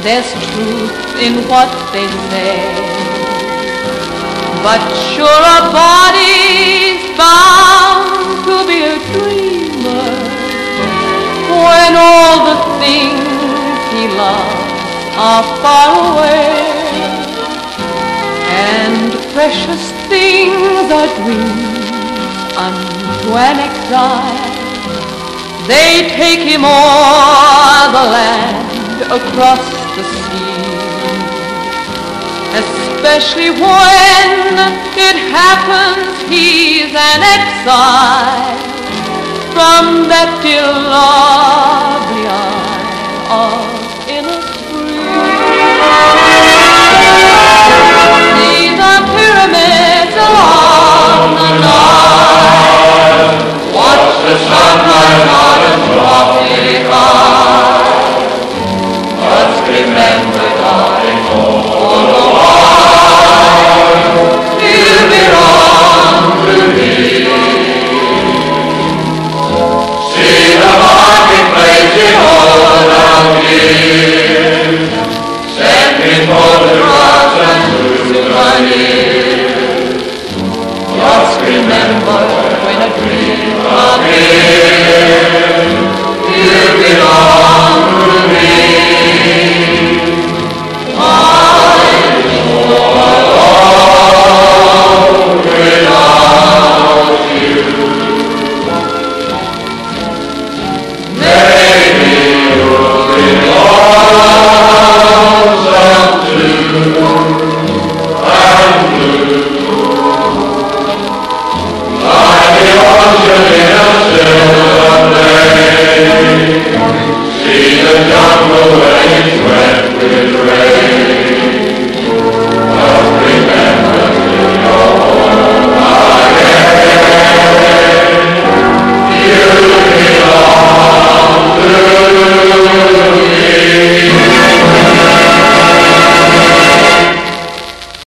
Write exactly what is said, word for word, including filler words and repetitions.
there's truth in what they say. But sure, a body's bound to be a dreamer when all the things he loves are far away, and precious things are dreams unto an exile. They take him o'er the land, across the sea, especially when it happens he's an exile from that dear lovely isle of